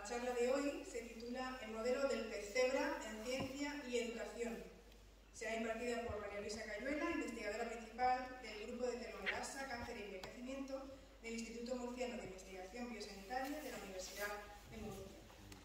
La charla de hoy se titula El modelo del pez cebra en ciencia y educación. Será impartida por María Luisa Cayuela, investigadora principal del Grupo de Telomerasa, Cáncer y Envejecimiento del Instituto Murciano de Investigación Biosanitaria de la Universidad de Murcia.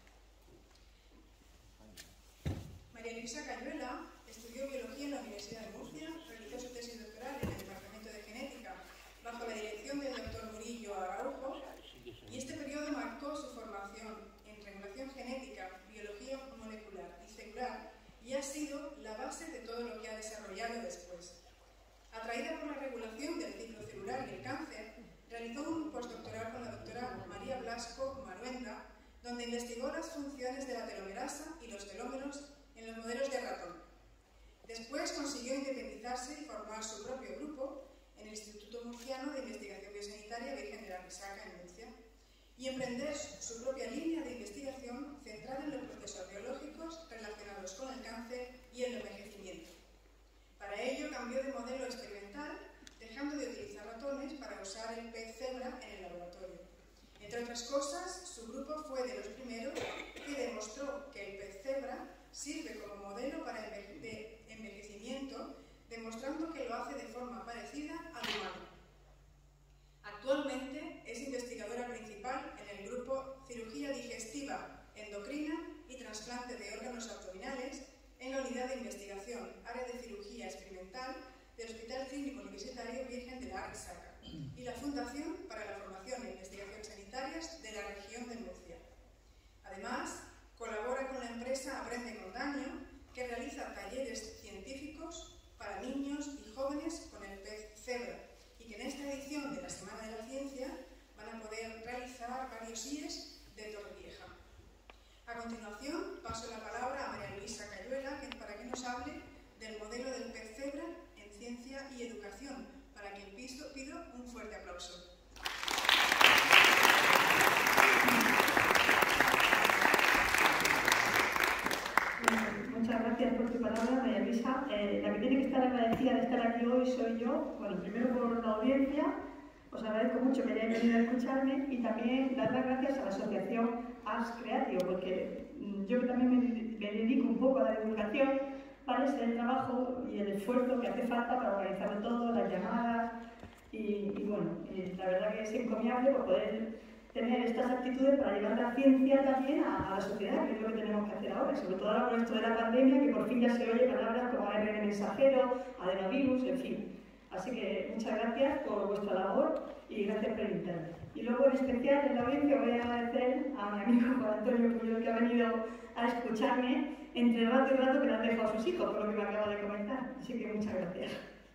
María Luisa Cayuela estudió biología en la Universidad de Murcia, realizó su tesis doctoral en el Departamento de Genética bajo la dirección del Dr. Murillo Araujo, y este periodo marcó su formación en regulación genética, biología molecular y celular, y ha sido la base de todo lo que ha desarrollado después. Atraída por la regulación del ciclo celular y el cáncer, realizó un postdoctoral con la doctora María Blasco Maruenda, donde investigó las funciones de la telomerasa y los telómeros en los modelos de ratón. Después consiguió independizarse y formar su propio grupo en el Instituto Murciano de Investigación Biosanitaria Virgen de la Risaca en Murcia, y emprender su propia línea de investigación centrada en los procesos biológicos relacionados con el cáncer y el envejecimiento. Para ello cambió de modelo experimental, dejando de utilizar ratones para usar el pez cebra en el laboratorio. Entre otras cosas, su grupo fue de los primeros que demostró que el pez cebra sirve como modelo para el envejecimiento, demostrando que lo hace de forma parecida al humano. Actualmente es investigadora principal en el grupo Cirugía Digestiva, Endocrina y Trasplante de órganos abdominales en la Unidad de Investigación, Área de Cirugía Experimental del Hospital Clínico Universitario Virgen de la Risaca y la Fundación para la Formación e Investigación Sanitarias de la región de Murcia. Además, colabora con la empresa Aprende con Daño, que realiza talleres científicos para niños y jóvenes con el pez cebra, y que en esta edición de la Semana de la Ciencia van a poder realizar varios IES de Torrevieja. A continuación, paso la palabra a María Luisa Cayuela para que nos hable del modelo del pez cebra en ciencia y educación, para quien pido un fuerte aplauso. Muchas gracias por tu palabra, María Luisa. La que tiene que estar agradecida de estar aquí hoy soy yo. Bueno, primero por la audiencia, os agradezco mucho que hayáis venido a escucharme, y también dar las gracias a la asociación Ars Creatio, porque yo que también me dedico un poco a la divulgación, ¿vale? Sé el trabajo y el esfuerzo que hace falta para organizarlo todo, las llamadas, y bueno, la verdad que es encomiable por poder tener estas actitudes para llevar la ciencia también a la sociedad, que es lo que tenemos que hacer ahora, sobre todo ahora con esto de la pandemia, que por fin ya se oye palabras como ARN mensajero, adenovirus, en fin. Así que muchas gracias por vuestra labor y gracias por invitarme. Y luego en especial en la audiencia voy a agradecer a mi amigo Juan Antonio Puyol, que ha venido a escucharme entre rato y rato, que le han dejado a sus hijos, por lo que me acaba de comentar. Así que muchas gracias.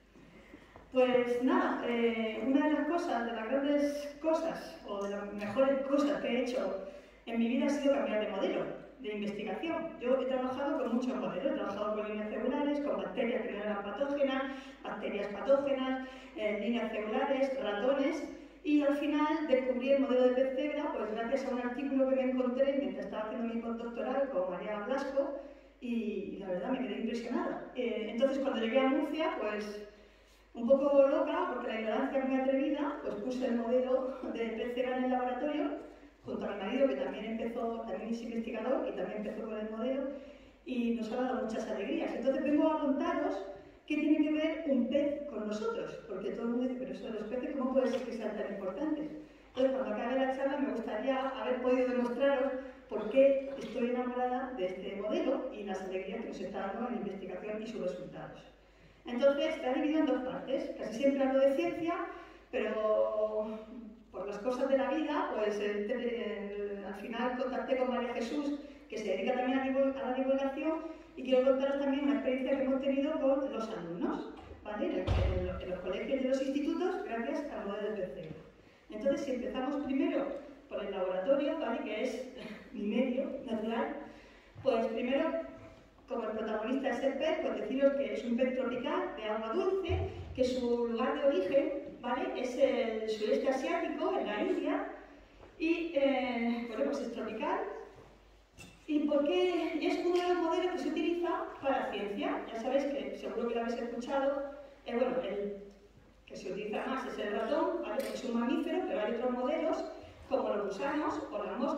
Pues nada, una de las cosas, de las grandes cosas, o de las mejores cosas que he hecho en mi vida ha sido cambiar de modelo de investigación. Yo he trabajado con muchos modelos, he trabajado con líneas celulares, con bacterias que no eran patógenas, bacterias patógenas, líneas celulares, ratones, y al final descubrí el modelo de pez cebra, pues gracias a un artículo que me encontré mientras estaba haciendo mi postdoctoral con María Blasco, y la verdad me quedé impresionada. Entonces cuando llegué a Murcia, pues un poco loca, porque la ignorancia es muy atrevida, pues puse el modelo de pez cebra en el laboratorio, junto a mi marido, que también es investigador y también empezó con el modelo, y nos ha dado muchas alegrías. Entonces vengo a contaros qué tiene que ver un pez con nosotros, porque todo el mundo dice, pero eso de los peces, ¿cómo puede ser que sean tan importantes? Entonces, cuando acabe la charla, me gustaría haber podido demostraros por qué estoy enamorada de este modelo y las alegrías que nos está dando en la investigación y sus resultados. Entonces, está dividido en dos partes. Casi siempre hablo de ciencia, pero por las cosas de la vida, pues al final contacté con María Jesús, que se dedica también a la divulgación, y quiero contaros también una experiencia que hemos tenido con los alumnos, ¿vale? En los colegios y los institutos, gracias al modelo de pez cebra. Entonces, si empezamos primero por el laboratorio, ¿vale? Que es mi medio natural, pues primero, como el protagonista es el pez, pues deciros que es un pez tropical de agua dulce, que su lugar de origen, ¿vale? Es el sureste asiático, en la India, y bueno, pues es tropical. ¿Y por qué es uno de los modelos que se utiliza para ciencia? Ya sabéis que, seguro que lo habéis escuchado, bueno, el que se utiliza más es el ratón, ¿vale? Es un mamífero, pero hay otros modelos, como los gusanos o las moscas,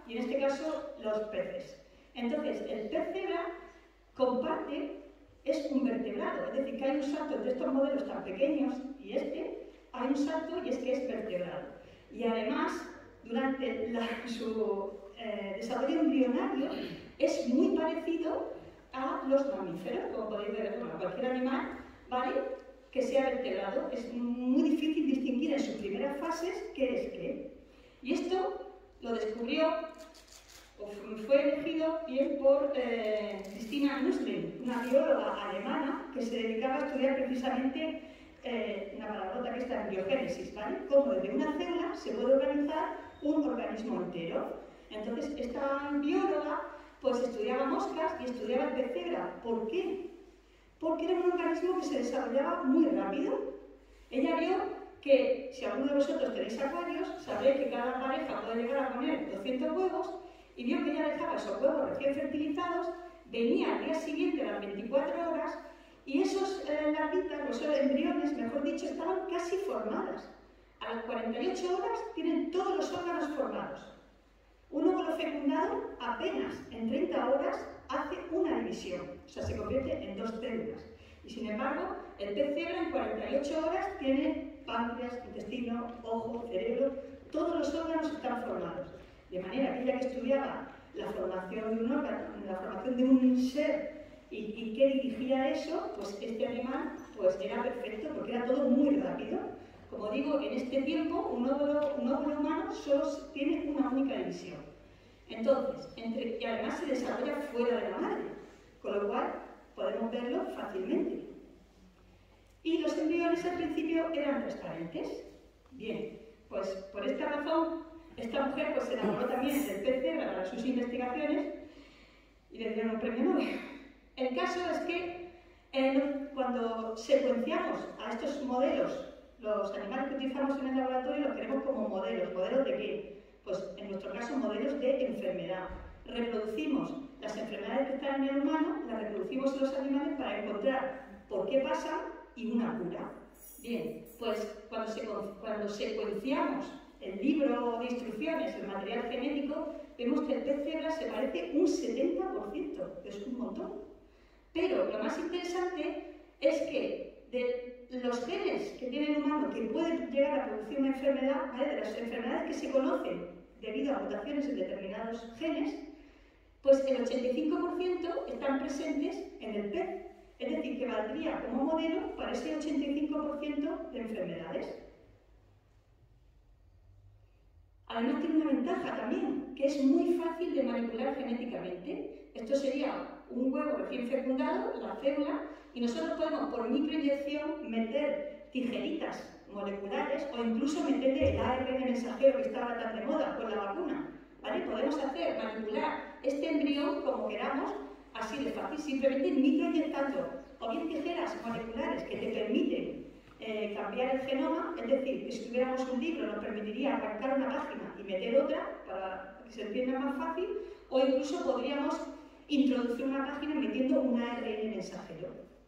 y en este caso los peces. Entonces, el pez cebra comparte, es un vertebrado, es decir, que hay un salto entre estos modelos tan pequeños y hay un salto y es que es vertebrado. Y además, durante su desarrollo embrionario, es muy parecido a los mamíferos, como podéis ver, bueno, cualquier animal, ¿vale?, que sea vertebrado. Es muy difícil distinguir en sus primeras fases qué es qué. Y esto lo descubrió, o fue elegido bien por Christina Nusslein, una bióloga alemana que se dedicaba a estudiar precisamente una palabrota que está en biogénesis, ¿vale?, cómo desde una célula se puede organizar un organismo entero. Entonces, esta bióloga pues estudiaba moscas y estudiaba el pez cebra. ¿Por qué? Porque era un organismo que se desarrollaba muy rápido. Ella vio que, si alguno de vosotros tenéis acuarios, sabréis que cada pareja puede llegar a poner 200 huevos, y vio que ella dejaba esos huevos recién fertilizados, venía al día siguiente a las 24 horas, y esos larvitas, los embriones, mejor dicho, estaban casi formadas. A las 48 horas tienen todos los órganos formados. Un óvulo fecundado apenas en 30 horas hace una división, o sea, se convierte en 2 células. Y sin embargo, el pez cebra en 48 horas tiene páncreas, intestino, ojo, cerebro, todos los órganos están formados. De manera que ella que estudiaba la formación de un órgano, la formación de un ser y qué dirigía eso, pues este animal pues era perfecto porque era todo muy rápido. Como digo, en este tiempo un óvulo humano solo tiene una única división. Entonces, y además se desarrolla fuera de la madre, con lo cual podemos verlo fácilmente. Y los embriones al principio eran transparentes. Bien, pues por esta razón, esta mujer pues, se enamoró también del pez cebra para sus investigaciones y le dieron un premio Nobel. El caso es que cuando secuenciamos a estos modelos, los animales que utilizamos en el laboratorio los tenemos como modelos. ¿Modelos de qué? Pues en nuestro caso modelos de enfermedad. Reproducimos las enfermedades que están en el humano, las reproducimos en los animales para encontrar por qué pasan y una cura. Bien, pues cuando secuenciamos el libro de instrucciones, el material genético, vemos que el pez cebra se parece un 70%, es un montón. Pero lo más interesante es que de los genes que tiene el humano que pueden llegar a producir una enfermedad, ¿vale?, de las enfermedades que se conocen debido a mutaciones en determinados genes, pues el 85% están presentes en el pez. Es decir, que valdría como modelo para ese 85% de enfermedades. Además tiene una ventaja también, que es muy fácil de manipular genéticamente. Esto sería un huevo recién fecundado, la célula, y nosotros podemos por microinyección meter tijeritas moleculares o incluso meterle el ARN mensajero que está ahora tan de moda con la vacuna, ¿vale? Podemos manipular este embrión como queramos, así de fácil, simplemente microinyectando, o bien tijeras moleculares que te permiten cambiar el genoma, es decir, que si tuviéramos un libro nos permitiría arrancar una página y meter otra para que se entienda más fácil, o incluso podríamos introducir una página metiendo un ARN mensajero.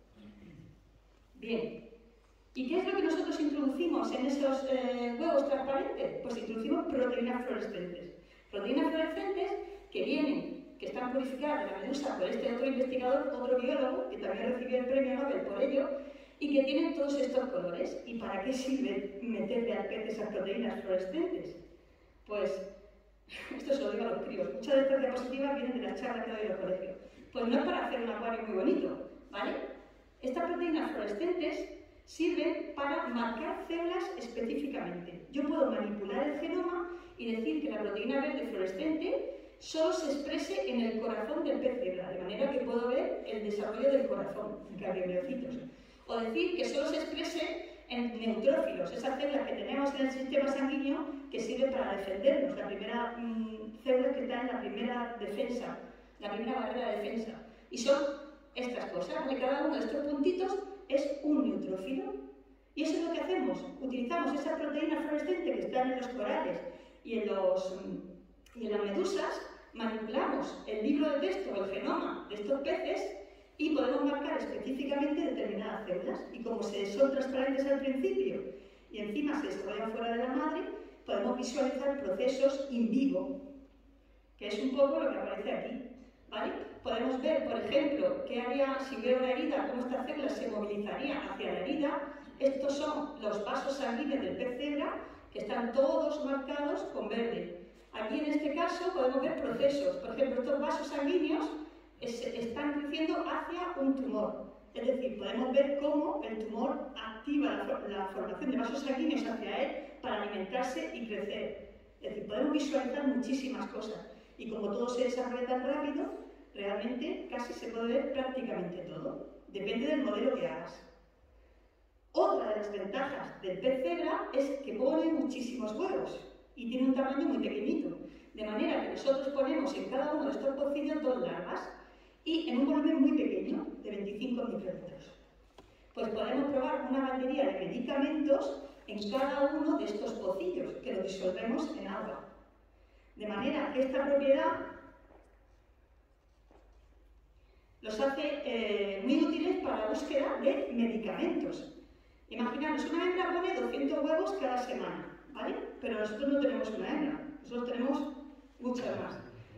Bien, ¿y qué es lo que nosotros introducimos en esos huevos transparentes? Pues introducimos proteínas fluorescentes. Proteínas fluorescentes que están purificadas de la medusa por este otro investigador, otro biólogo, que también recibió el premio Nobel por ello, y que tienen todos estos colores. ¿Y para qué sirve meterle al pez esas proteínas fluorescentes? Pues, esto se lo digo a los críos, muchas de estas diapositivas vienen de las charlas que doy en los colegios. Pues no es para hacer un acuario muy bonito, ¿vale? Estas proteínas fluorescentes sirven para marcar células específicamente. Yo puedo manipular el genoma y decir que la proteína verde fluorescente solo se exprese en el corazón del pez cebra, de manera que puedo ver el desarrollo del corazón, en cardiomiocitos. O decir que solo se exprese en neutrófilos, esas células que tenemos en el sistema sanguíneo que sirven para defendernos, la primera célula que está en la primera defensa, la primera barrera de defensa. Y son estas cosas, de cada uno de estos puntitos es un neutrófilo. Y eso es lo que hacemos, utilizamos esas proteínas fluorescentes que están en los corales y en las medusas, manipulamos el libro de texto o el genoma de estos peces y podemos marcar específicamente determinadas células. Y como son transparentes al principio y encima se desarrollan fuera de la madre, podemos visualizar procesos in vivo. que es un poco lo que aparece aquí, ¿vale? Podemos ver, por ejemplo, qué haría si hubiera una herida, cómo esta célula se movilizaría hacia la herida. Estos son los vasos sanguíneos del pez cebra, que están todos marcados con verde. Aquí en este caso podemos ver procesos. Por ejemplo, estos vasos sanguíneos están creciendo hacia un tumor. Es decir, podemos ver cómo el tumor activa la formación de vasos sanguíneos hacia él para alimentarse y crecer. Es decir, podemos visualizar muchísimas cosas. Y como todo se desarrolla tan rápido, realmente casi se puede ver prácticamente todo. Depende del modelo que hagas. Otra de las ventajas del pez cebra es que pone muchísimos huevos y tiene un tamaño muy pequeñito. De manera que nosotros ponemos en cada uno de estos pocillos 2 larvas y en un volumen muy pequeño, de 25 microlitros. Pues podemos probar una batería de medicamentos en cada uno de estos pocillos, que lo disolvemos en agua. De manera que esta propiedad los hace muy útiles para la búsqueda de medicamentos. Imaginaos, una hembra pone 200 huevos cada semana, ¿vale? Pero nosotros no tenemos una hembra, nosotros tenemos muchas más.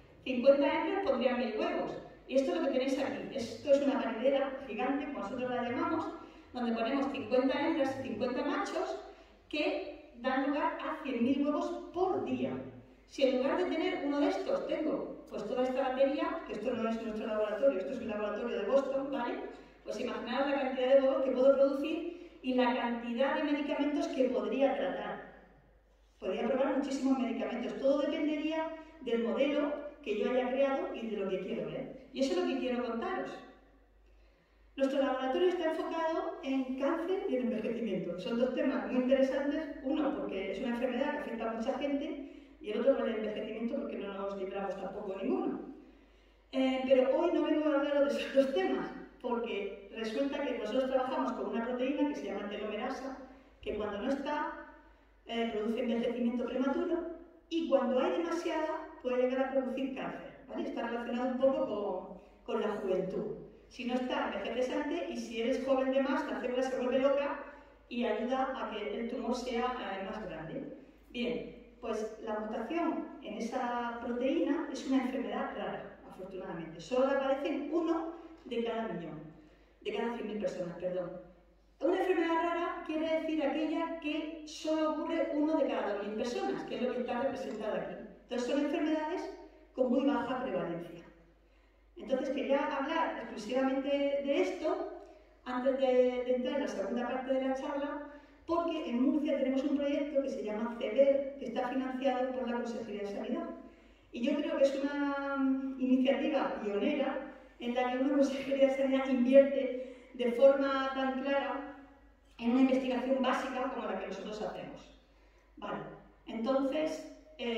50 hembras pondrían 1000 huevos. Y esto es lo que tenéis aquí. Esto es una paridera gigante, como nosotros la llamamos, donde ponemos 50 hembras y 50 machos que dan lugar a 100.000 huevos por día. Si en lugar de tener uno de estos tengo pues toda esta batería, que esto no es nuestro laboratorio, esto es un laboratorio de Boston, ¿vale? Pues imaginaos la cantidad de huevos que puedo producir y la cantidad de medicamentos que podría tratar. Podría probar muchísimos medicamentos. Todo dependería del modelo que yo haya creado y de lo que quiero ver. Y eso es lo que quiero contaros. Nuestro laboratorio está enfocado en cáncer y en envejecimiento. Son dos temas muy interesantes. Uno, porque es una enfermedad que afecta a mucha gente, y el otro, el envejecimiento, porque no nos libramos tampoco de ninguno. Pero hoy no vengo a hablar de esos dos temas, porque resulta que nosotros trabajamos con una proteína que se llama telomerasa, que cuando no está, produce envejecimiento prematuro, y cuando hay demasiada, puede llegar a producir cáncer, ¿vale? Está relacionado un poco con la juventud. Si no está, envejeces antes, y si eres joven de más, la célula se vuelve loca y ayuda a que el tumor sea más grande. Bien, pues la mutación en esa proteína es una enfermedad rara, afortunadamente. Solo aparecen 1 de cada millón, de cada 100.000 personas, perdón. Una enfermedad rara quiere decir aquella que solo ocurre 1 de cada 2.000 personas, que es lo que está representado aquí. Entonces son enfermedades con muy baja prevalencia. Entonces quería hablar exclusivamente de esto antes de entrar en la segunda parte de la charla, porque en Murcia tenemos un proyecto que se llama CEBER, que está financiado por la Consejería de Sanidad. Y yo creo que es una iniciativa pionera en la que una Consejería de Sanidad invierte de forma tan clara en una investigación básica como la que nosotros hacemos. Vale, entonces,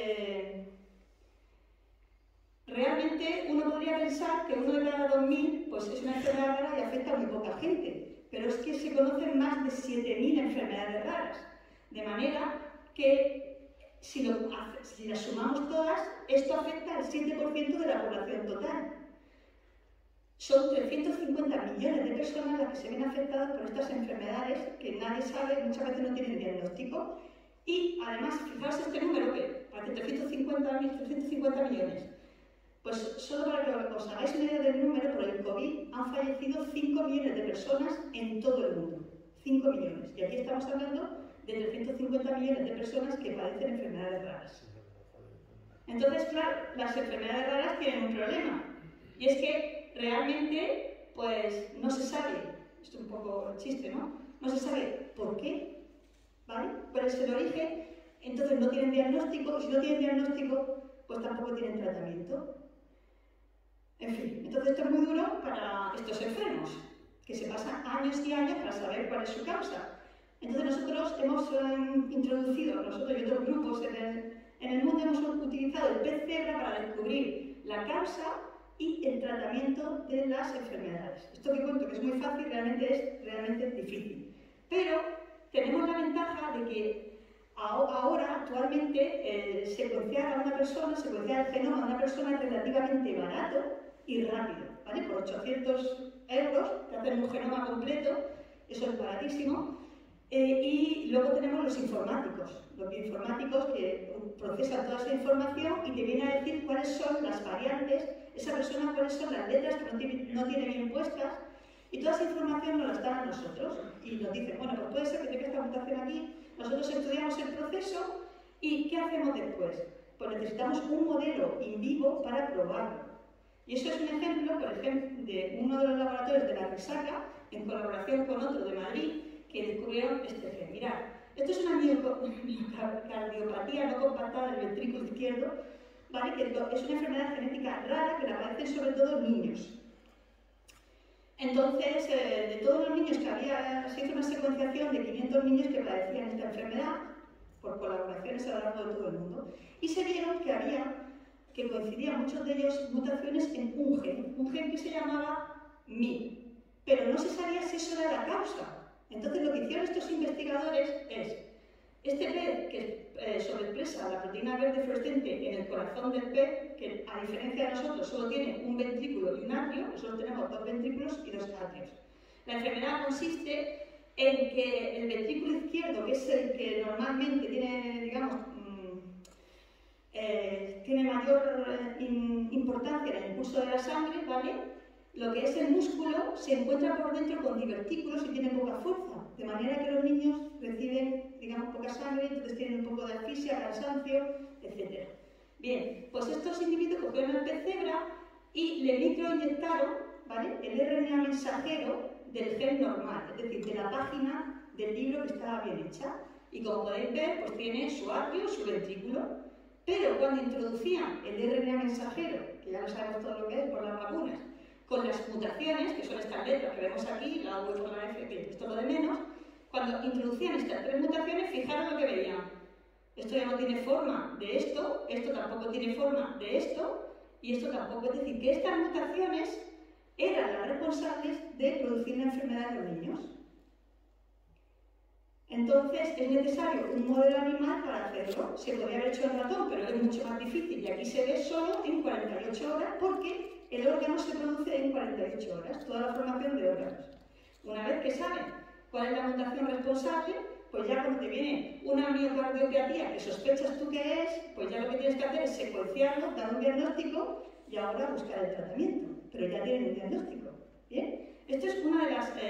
realmente uno podría pensar que 1 de cada 2.000 pues es una enfermedad rara y afecta a muy poca gente. Pero es que se conocen más de 7.000 enfermedades raras, de manera que si las sumamos todas, esto afecta al 7% de la población total. Son 350 millones de personas las que se ven afectadas por estas enfermedades que nadie sabe, muchas veces no tienen diagnóstico. Y además, fijaos este número que parece 350 millones. Pues solo para que os hagáis una idea del número, por el COVID han fallecido 5 millones de personas en todo el mundo. 5 millones. Y aquí estamos hablando de 350 millones de personas que padecen enfermedades raras. Entonces, claro, las enfermedades raras tienen un problema. Y es que realmente, pues, no se sabe, esto es un poco chiste, ¿no? No se sabe por qué, ¿vale? ¿Cuál es el origen? Entonces no tienen diagnóstico, y si no tienen diagnóstico, pues tampoco tienen tratamiento. En fin, entonces esto es muy duro para estos enfermos, que se pasan años y años para saber cuál es su causa. Entonces nosotros hemos introducido, nosotros y otros grupos en el mundo hemos utilizado el pez cebra para descubrir la causa y el tratamiento de las enfermedades. Esto que cuento que es muy fácil, realmente difícil. Pero tenemos la ventaja de que ahora, actualmente, secuenciar a una persona, secuenciar el genoma a una persona es relativamente barato y rápido, ¿vale? Por 800 euros te hacen un genoma completo, eso es baratísimo. Y luego tenemos los informáticos que procesan toda esa información y te vienen a decir cuáles son las variantes, esa persona cuáles son las letras que no tiene bien puestas, y toda esa información nos la dan a nosotros. Y nos dicen, bueno, pues puede ser que tenga esta mutación aquí, nosotros estudiamos el proceso y ¿qué hacemos después? Pues necesitamos un modelo in vivo para probarlo. Y eso es un ejemplo, por ejemplo, de uno de los laboratorios de la Resaca, en colaboración con otro de Madrid, que descubrieron este gen. Mirad, esto es una miocardiopatía no compactada del ventrículo izquierdo, ¿vale? Que es una enfermedad genética rara que la padecen sobre todo niños. Entonces, de todos los niños que había, se hizo una secuenciación de 500 niños que padecían esta enfermedad, por colaboraciones a lo largo de todo el mundo, y se vieron que coincidían muchos de ellos mutaciones en un gen que se llamaba MYB, pero no se sabía si eso era la causa. Entonces lo que hicieron estos investigadores es, este pez que sobreexpresa la proteína verde fluorescente en el corazón del pez, que a diferencia de nosotros solo tiene un ventrículo y un atrio, nosotros tenemos 2 ventrículos y 2 atrios. La enfermedad consiste en que el ventrículo izquierdo, que es el que normalmente tiene, digamos, tiene mayor importancia en el impulso de la sangre, ¿vale? Lo que es el músculo se encuentra por dentro con divertículos y tiene poca fuerza, de manera que los niños reciben, digamos, poca sangre, entonces tienen un poco de asfixia, cansancio, etc. Bien, pues estos individuos cogieron el pez cebra y le microinyectaron, ¿vale?, el RNA mensajero del gen normal, es decir, de la página del libro que estaba bien hecha. Y como podéis ver, pues tiene su atrio, su ventrículo, pero cuando introducían el RNA mensajero, que ya lo sabemos todo lo que es por las vacunas, con las mutaciones, que son estas letras que vemos aquí, la V con la F, que esto es lo de menos, cuando introducían estas 3 mutaciones, fijaros lo que veían. Esto ya no tiene forma de esto tampoco tiene forma de esto, y esto tampoco. Es decir, que estas mutaciones eran las responsables de producir la enfermedad en los niños. Entonces, es necesario un modelo animal para hacerlo. Se podría haber hecho en ratón, pero es mucho más difícil, y aquí se ve solo en 48 horas, porque el órgano se produce en 48 horas, toda la formación de órganos. Una vez que saben cuál es la mutación responsable, pues ya cuando te viene una miocardiopatía que sospechas tú que es, pues ya lo que tienes que hacer es secuenciarlo, dar un diagnóstico y ahora buscar el tratamiento. Pero ya tienen un diagnóstico. ¿Bien? Esto es una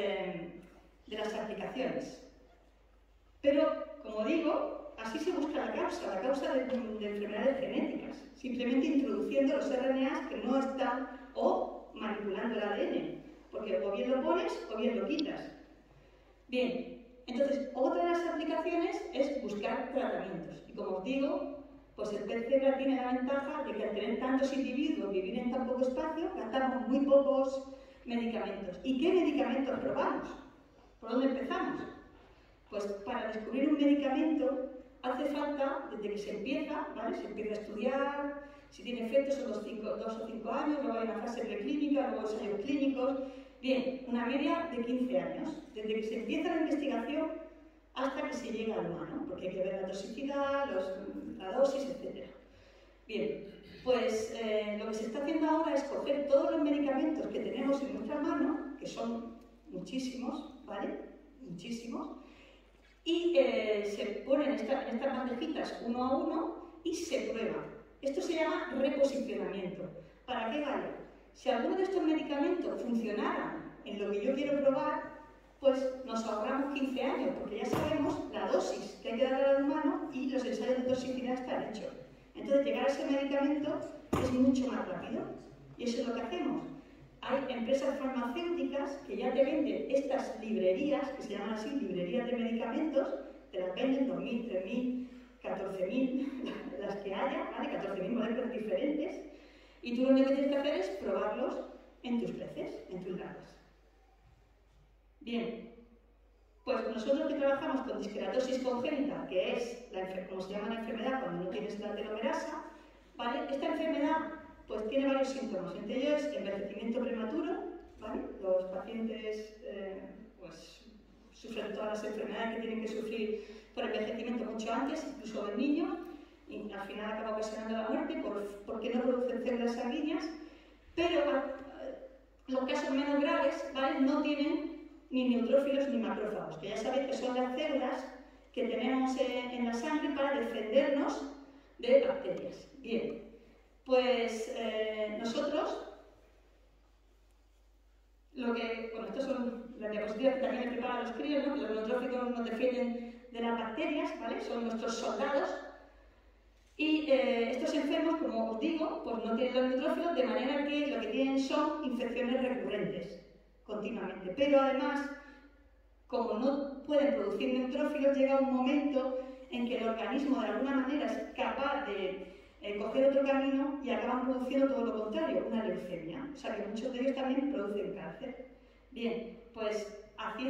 de las aplicaciones. Pero, como digo, así se busca la causa de enfermedades genéticas, simplemente introduciendo los RNAs que no están, o manipulando el ADN, porque o bien lo pones o bien lo quitas. Bien, entonces, otra de las aplicaciones es buscar tratamientos. Y como os digo, pues el pez cebra tiene la ventaja de que al tener tantos individuos, vivir en tan poco espacio, gastamos muy pocos medicamentos. ¿Y qué medicamentos probamos? ¿Por dónde empezamos? Pues para descubrir un medicamento hace falta, desde que se empieza, ¿vale?, se empieza a estudiar, si tiene efectos son 2 o 5 años, luego hay una fase preclínica, luego ensayos clínicos. Bien, una media de 15 años, desde que se empieza la investigación hasta que se llega al humano, porque hay que ver la toxicidad, la dosis, etc. Bien, pues lo que se está haciendo ahora es coger todos los medicamentos que tenemos en nuestra mano, que son muchísimos, ¿vale?, muchísimos, y se ponen en estas bandejitas uno a uno y se prueban. Esto se llama reposicionamiento. ¿Para qué vale? Si alguno de estos medicamentos funcionara en lo que yo quiero probar, pues nos ahorramos 15 años, porque ya sabemos la dosis que hay que darle al humano y los ensayos de toxicidad están hechos. Entonces, llegar a ese medicamento es mucho más rápido. Y eso es lo que hacemos. Hay empresas farmacéuticas que ya te venden estas librerías, que se llaman así, librerías de medicamentos, te las venden 2.000, 3.000, 14.000, las que haya, ¿vale?, 14.000 moléculas diferentes, y tú lo único que tienes que hacer es probarlos en tus peces, en tus larvas. Bien, pues nosotros que trabajamos con disqueratosis congénita, que es, como se llama la enfermedad cuando no tienes la telomerasa, ¿vale?, esta enfermedad pues tiene varios síntomas, entre ellos envejecimiento prematuro, ¿vale? Los pacientes pues sufren todas las enfermedades que tienen que sufrir por envejecimiento mucho antes, incluso del niño, y al final acaba ocasionando la muerte porque no producen células sanguíneas, pero los casos menos graves, ¿vale?, no tienen ni neutrófilos ni macrófagos, que ya sabéis que son las células que tenemos en la sangre para defendernos de bacterias. Bien, pues nosotros, estas son las diapositivas que también he preparado a los críos, ¿no? Los neutrófilos nos defienden de las bacterias, ¿vale? Son nuestros soldados. Y estos enfermos, como os digo, pues no tienen los neutrófilos, de manera que lo que tienen son infecciones recurrentes, continuamente. Pero además, como no pueden producir neutrófilos, llega un momento en que el organismo de alguna manera es capaz de coger otro camino y acaban produciendo todo lo contrario, una leucemia. O sea que muchos de ellos también producen cáncer. Bien, pues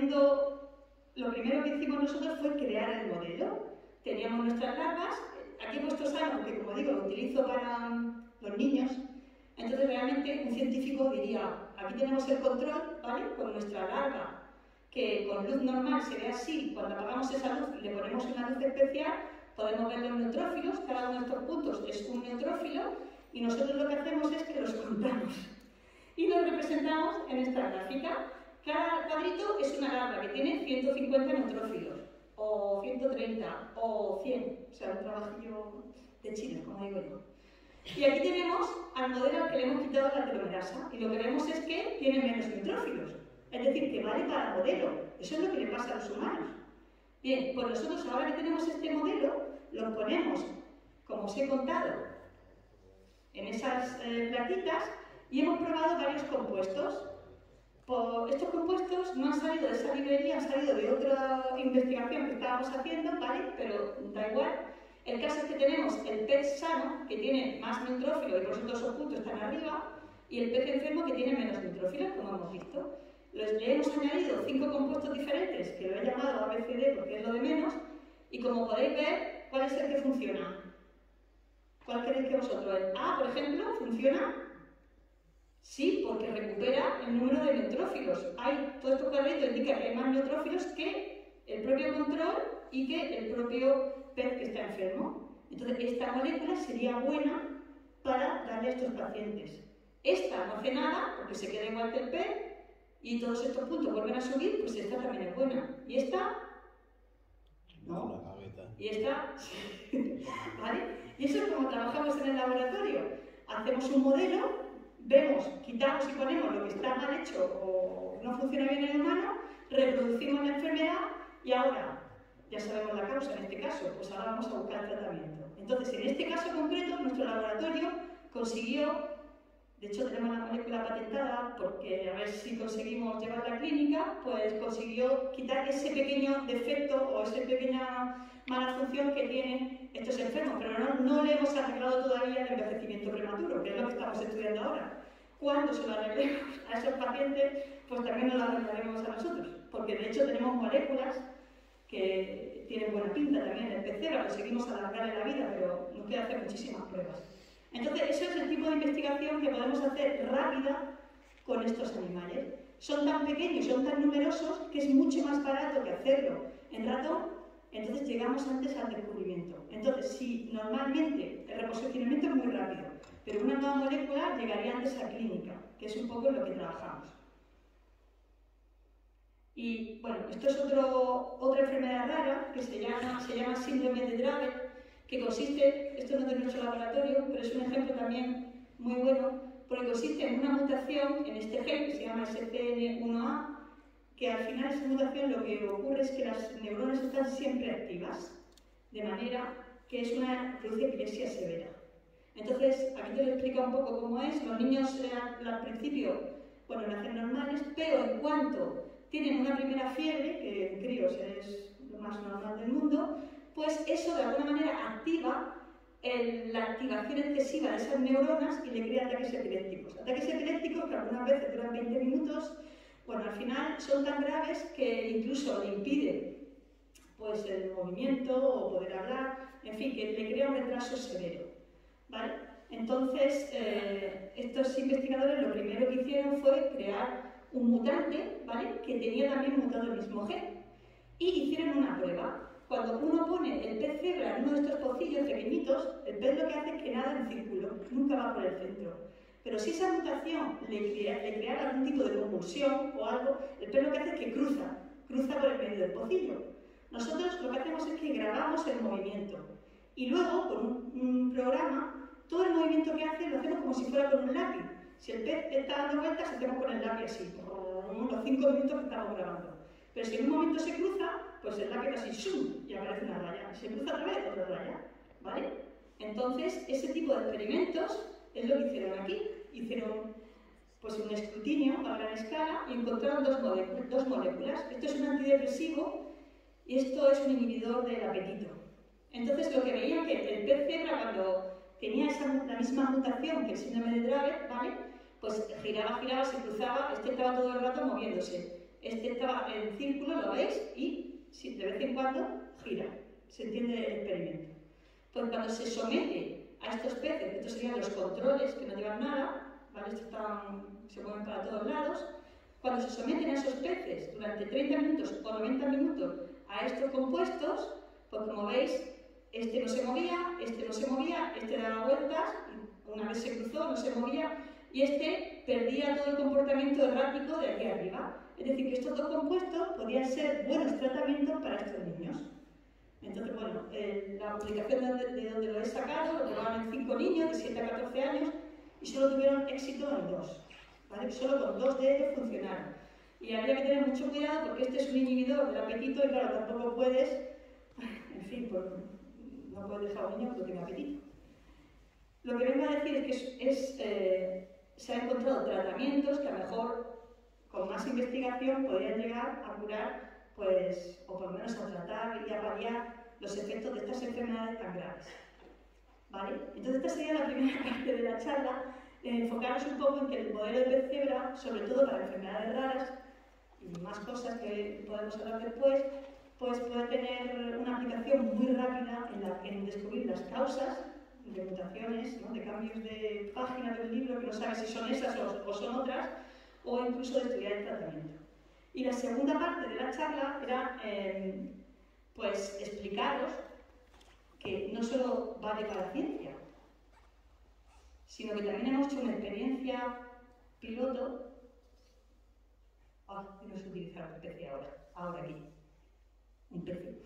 lo primero que hicimos nosotros fue crear el modelo. Teníamos nuestras larvas. Aquí he puesto sano porque, como digo, lo utilizo para los niños. Entonces, realmente, un científico diría, aquí tenemos el control, ¿vale? Con nuestra larva, que con luz normal se ve así. Cuando apagamos esa luz y le ponemos una luz especial, podemos ver los neutrófilos. Cada uno de estos puntos es un neutrófilo y nosotros lo que hacemos es que los contamos. Y los representamos en esta gráfica. Cada cuadrito es una larva que tiene 150 neutrófilos, o 130, o 100, o sea, un trabajillo de China, como digo yo. Y aquí tenemos al modelo al que le hemos quitado la telomerasa, y lo que vemos es que tiene menos neutrófilos, es decir, que vale para modelo. Eso es lo que le pasa a los humanos. Bien, pues nosotros ahora que tenemos este modelo, lo ponemos, como os he contado, en esas plaquitas, y hemos probado varios compuestos. Estos compuestos no han salido de esa librería, han salido de otra investigación que estábamos haciendo, ¿vale? Pero da igual. El caso es que tenemos el pez sano, que tiene más neutrófilos y por eso todos esos puntos están arriba, y el pez enfermo, que tiene menos neutrófilos, como hemos visto. Le hemos añadido 5 compuestos diferentes, que lo he llamado ABCD porque es lo de menos, y como podéis ver, ¿cuál es el que funciona? ¿Cuál queréis que vosotros? El A, por ejemplo, funciona. Sí, porque recupera el número de neutrófilos. Todo esto cuadrito indica que hay más neutrófilos que el propio control y que el propio pez que está enfermo. Entonces, esta molécula sería buena para darle a estos pacientes. Esta no hace nada porque se queda igual que el pez y todos estos puntos vuelven a subir, pues esta también es buena. ¿Y esta? No. ¿Y esta? ¿Vale? Y eso es como trabajamos en el laboratorio. Hacemos un modelo, vemos, quitamos y ponemos lo que está mal hecho o no funciona bien en el humano, reproducimos la enfermedad y ahora, ya sabemos la causa en este caso, pues ahora vamos a buscar el tratamiento. Entonces, en este caso concreto, nuestro laboratorio consiguió, de hecho tenemos la molécula patentada porque a ver si conseguimos llevarla a clínica, pues consiguió quitar ese pequeño defecto o esa pequeña mala función que tienen estos enfermos, pero no le hemos arreglado todavía el envejecimiento prematuro, que es lo que estamos estudiando ahora. Cuando se lo arreglemos a esos pacientes, pues también nos lo arreglaremos a nosotros, porque de hecho tenemos moléculas que tienen buena pinta también. El pecera conseguimos alargarle la vida, pero nos queda hacer muchísimas pruebas. Entonces, eso es el tipo de investigación que podemos hacer rápida con estos animales. Son tan pequeños, son tan numerosos, que es mucho más barato que hacerlo en ratón, entonces llegamos antes al descubrimiento. Entonces, si normalmente el reposicionamiento es muy rápido, pero una nueva molécula llegaría antes a clínica, que es un poco en lo que trabajamos. Y bueno, esto es otra enfermedad rara que se llama síndrome de Dravet, que consiste, esto no es de nuestro laboratorio, pero es un ejemplo también muy bueno, porque consiste en una mutación en este gen que se llama SCN1A, que al final esa mutación lo que ocurre es que las neuronas están siempre activas, de manera que produce epilepsia severa. Entonces, aquí te lo explico un poco cómo es. Los niños al principio, bueno, nacen normales, pero en cuanto tienen una primera fiebre, que en críos es lo más normal del mundo, pues eso de alguna manera activa la activación excesiva de esas neuronas y le crea ataques epilépticos. Ataques epilépticos que algunas veces duran 20 minutos, bueno, al final son tan graves que incluso le impide pues, el movimiento o poder hablar, en fin, que le crea un retraso severo, ¿vale? Entonces, estos investigadores lo primero que hicieron fue crear un mutante, ¿vale?, que tenía también mutado el mismo gen, y hicieron una prueba. Cuando uno pone el pez cebra en uno de estos pocillos pequeñitos, el pez lo que hace es que nada en círculo, nunca va por el centro. Pero si esa mutación le creara algún tipo de convulsión o algo, el pez lo que hace es que cruza por el medio del pocillo. Nosotros lo que hacemos es que grabamos el movimiento y luego con un programa, todo el movimiento que hace lo hacemos como si fuera con un lápiz. Si el pez está dando vueltas, hacemos con el lápiz así, por unos 5 minutos que estamos grabando. Pero si en un momento se cruza, pues el lápiz así, ¡shum!, y aparece una raya. Se cruza otra vez, otra raya, ¿vale? Entonces, ese tipo de experimentos es lo que hicieron aquí. Hicieron pues un escrutinio a gran escala y encontraron dos moléculas. Esto es un antidepresivo y esto es un inhibidor del apetito. Entonces, lo que veían que el pez cebra, cuando tenía la misma mutación que el síndrome de Dravet, ¿vale?, pues giraba, se cruzaba, este estaba todo el rato moviéndose. Este estaba en círculo, ¿lo veis? Y de vez en cuando gira. ¿Se entiende el experimento? Pues cuando se somete a estos peces, estos serían los controles que no llevan nada, ¿vale? Estos se mueven para todos lados. Cuando se someten a esos peces durante 30 minutos o 90 minutos a estos compuestos, pues como veis, este no se movía, este daba vueltas, una vez se cruzó, no se movía, y este perdía todo el comportamiento errático de aquí arriba. Es decir, que estos dos compuestos podían ser buenos tratamientos para estos niños. Entonces, bueno, la publicación de donde lo he sacado, lo probaron en 5 niños de 7 a 14 años y solo tuvieron éxito en 2, ¿vale? Solo con 2 de ellos funcionaron. Y habría que tener mucho cuidado porque este es un inhibidor del apetito y claro, tampoco puedes, en fin, pues, no puedes dejar a un niño que no tenga apetito. Lo que vengo a decir es que se han encontrado tratamientos que a lo mejor con más investigación podrían llegar a curar, pues, o por lo menos a tratar y a paliar los efectos de estas enfermedades tan graves. ¿Vale? Entonces esta sería la primera parte de la charla, enfocarnos un poco en que el modelo de pez cebra, sobre todo para enfermedades raras y más cosas que podemos hablar después, pues puede tener una aplicación muy rápida en descubrir las causas de mutaciones, ¿no?, de cambios de página del libro que no sabes si son esas o son otras, o incluso de estudiar el tratamiento. Y la segunda parte de la charla era pues explicaros que no solo vale para la ciencia, sino que también hemos hecho una experiencia piloto. No sé utilizar un PC ahora aquí. Un PC.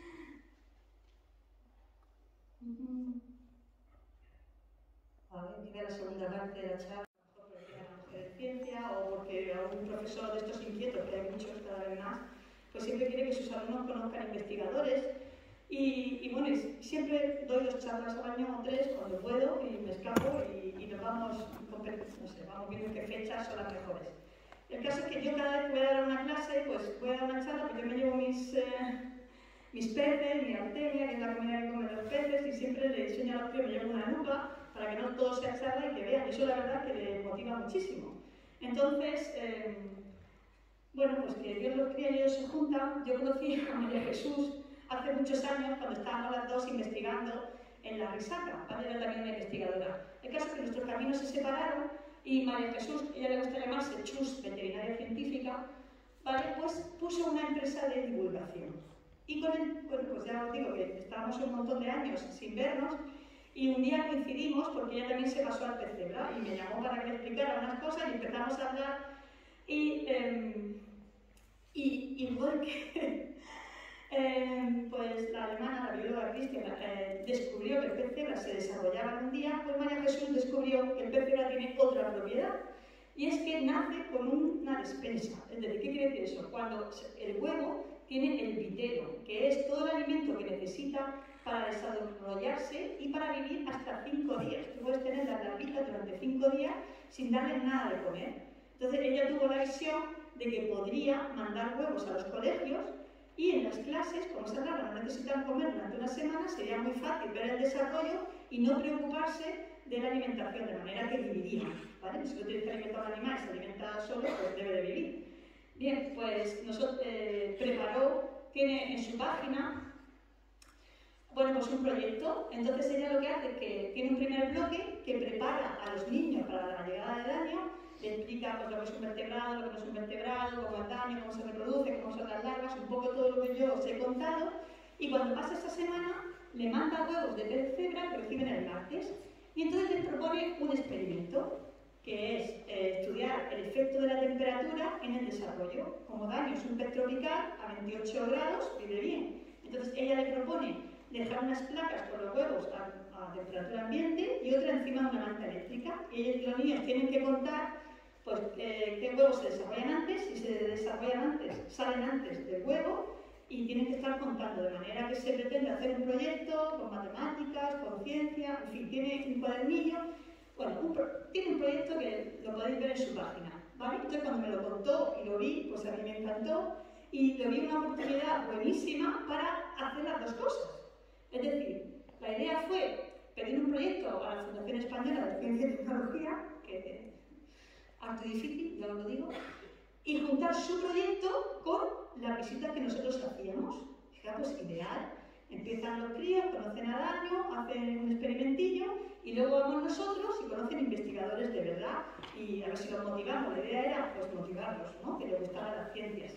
A ver, llega la segunda parte de la charla. De ciencia o porque algún profesor de estos inquietos, que hay muchos cada vez más, pues siempre quiere que sus alumnos conozcan investigadores y bueno, siempre doy 2 charlas al año o 3 cuando puedo y me escapo y nos vamos, no sé, vamos viendo qué fechas son las mejores. El caso es que yo cada vez que voy a dar una clase, pues voy a dar una charla, porque yo me llevo mis peces, mi artemia, que es la comida que comen los peces, y siempre le enseño a los críos, me llevo una lupa para que no todo sea charla y que vean. Eso la verdad que le motiva muchísimo. Entonces, bueno, pues que Dios los cría y ellos se juntan. Yo conocí a María Jesús hace muchos años, cuando estábamos las dos investigando en la Risaca, ¿vale? Era también una investigadora. El caso es que nuestros caminos se separaron y María Jesús, ella le gusta llamarse Chus, veterinaria científica, ¿vale? Pues puso una empresa de divulgación. Y con el, bueno, pues ya os digo que estábamos un montón de años sin vernos y un día coincidimos porque ella también se pasó al pez cebra y me llamó para que le explicara unas cosas y empezamos a hablar y igual que pues la alemana, la bióloga Christian, descubrió que el pez cebra se desarrollaba en un día, pues María Jesús descubrió que el pez cebra tiene otra propiedad y es que nace con una despensa. Es decir, ¿qué quiere decir eso? Cuando el huevo tiene el vitelo, que es todo el alimento que necesita para desarrollarse y para vivir hasta 5 días. Tú puedes tener las larvitas durante 5 días sin darle nada de comer. Entonces ella tuvo la visión de que podría mandar huevos a los colegios y en las clases, como esas larvas no necesitan comer durante una semana, sería muy fácil ver el desarrollo y no preocuparse de la alimentación, de manera que vivirían, ¿vale? Si no tienes que alimentar a un animal y se alimenta solo, pues debe de vivir. Bien, pues tiene en su página, bueno, pues un proyecto. Entonces ella lo que hace es que tiene un primer bloque que prepara a los niños para la llegada del año, le explica pues, lo que es un vertebrado, lo que no es un vertebrado, cómo es el daño, cómo se reproduce, cómo son las larvas, un poco todo lo que yo os he contado, y cuando pasa esta semana le manda huevos de pez cebra que reciben el martes, y entonces les propone un experimento. que es estudiar el efecto de la temperatura en el desarrollo. Como daño es un pez tropical, a 28 grados vive bien. Entonces ella le propone dejar unas placas con los huevos a temperatura ambiente y otra encima de una manta eléctrica. Y los niños tienen que contar pues, qué huevos se desarrollan antes, si se desarrollan antes, salen antes del huevo, y tienen que estar contando, de manera que se pretende hacer un proyecto con matemáticas, con ciencia, en fin, tiene un cuadernillo. Bueno, tiene un proyecto que lo podéis ver en su página, ¿vale? Entonces cuando me lo contó y lo vi, pues a mí me encantó y lo vi una oportunidad buenísima para hacer las dos cosas. Es decir, la idea fue pedir un proyecto a la Fundación Española de Ciencia y Tecnología, que es harto difícil, ya os lo digo, y juntar su proyecto con las visitas que nosotros hacíamos. Fijaos, pues ideal. Empiezan los críos, conocen al año, hacen un experimentillo y luego vamos nosotros y conocen investigadores de verdad y a ver si los motivamos. La idea era pues motivarlos, ¿no? Que les gustaran las ciencias.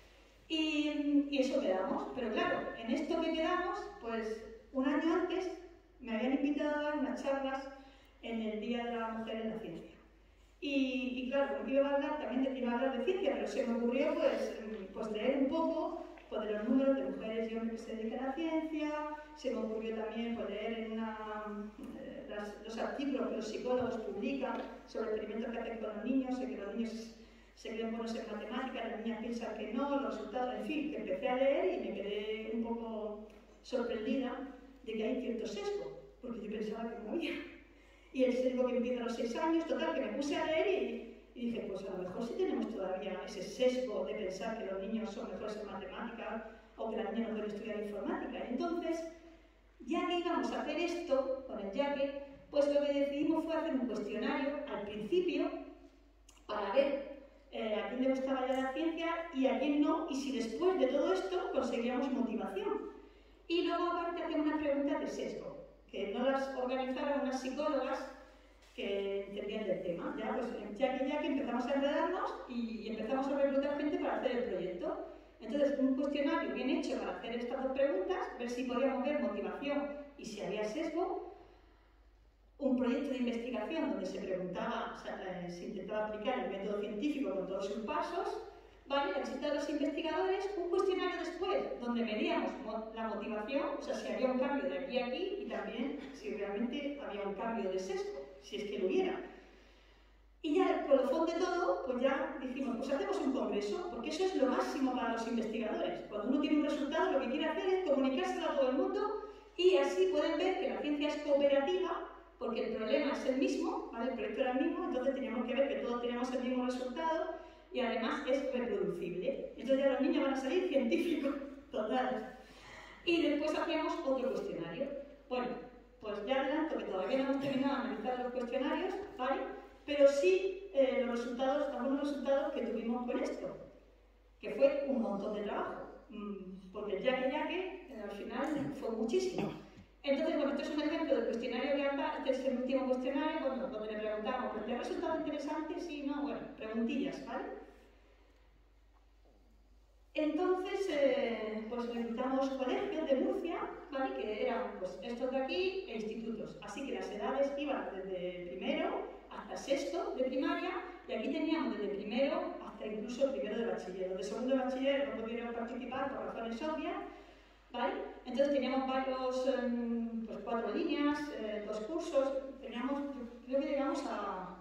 Y eso quedamos, pero claro, en esto que quedamos, pues un año antes me habían invitado a dar unas charlas en el Día de la Mujer en la Ciencia. Y claro, porque iba a hablar también iba a hablar de ciencia, pero se me ocurrió pues leer un poco pues, de los números de mujeres y hombres que se dedican a la ciencia, se me ocurrió también pues, leer en los artículos que los psicólogos publican sobre experimentos que hacen con los niños, que los niños se creen buenos en matemáticas, las niñas piensan que no, los resultados, en fin, que empecé a leer y me quedé un poco sorprendida de que hay cierto sesgo, porque yo pensaba que no había. Y el sesgo que empieza a los 6 años, total, que me puse a leer y dije, pues a lo mejor sí tenemos todavía ese sesgo de pensar que los niños son mejores en matemáticas o que las niñas no pueden estudiar informática. Entonces, ya que íbamos a hacer esto, con el yaque, pues lo que decidimos fue hacer un cuestionario al principio para ver a quién le gustaba ya la ciencia y a quién no, y si después de todo esto conseguíamos motivación. Y luego aparte hacemos unas preguntas de sesgo, que no las organizaron unas psicólogas que entendían del tema. Ya que empezamos a enredarnos y empezamos a reclutar gente para hacer el proyecto. Entonces, un cuestionario bien hecho para hacer estas dos preguntas, ver si podíamos ver motivación y si había sesgo. Un proyecto de investigación donde se preguntaba, se intentaba aplicar el método científico con todos sus pasos, ¿vale? La visita de los investigadores, un cuestionario después donde medíamos la motivación, o sea, si había un cambio de aquí a aquí y también si realmente había un cambio de sesgo, si es que lo hubiera. Y ya, el colofón de todo, pues ya dijimos, pues hacemos un congreso, porque eso es lo máximo para los investigadores. Cuando uno tiene un resultado, lo que quiere hacer es comunicárselo a todo el mundo y así pueden ver que la ciencia es cooperativa, porque el problema es el mismo, ¿vale? El proyecto era el mismo, entonces teníamos que ver que todos teníamos el mismo resultado y además es reproducible. Entonces ya los niños van a salir científicos, total. Y después hacíamos otro cuestionario. Bueno, pues ya adelanto que todavía no hemos terminado de analizar los cuestionarios, ¿vale? Pero sí algunos resultados que tuvimos con esto, que fue un montón de trabajo, porque el yaque al final fue muchísimo. Entonces, bueno, este es un ejemplo del cuestionario que anda, este es el último cuestionario, donde le preguntamos, ¿pero te ha resultado interesante? Sí, no, bueno, preguntillas, ¿vale? Entonces, pues invitamos colegios de Murcia, ¿vale? Que eran pues, estos de aquí e institutos. Así que las edades iban desde primero hasta sexto de primaria y aquí teníamos desde primero hasta incluso primero de bachiller. Los de segundo de bachiller no pudieron participar por razones obvias, ¿vale? Entonces teníamos varios, pues 4 líneas, 2 cursos, teníamos, creo que llegamos a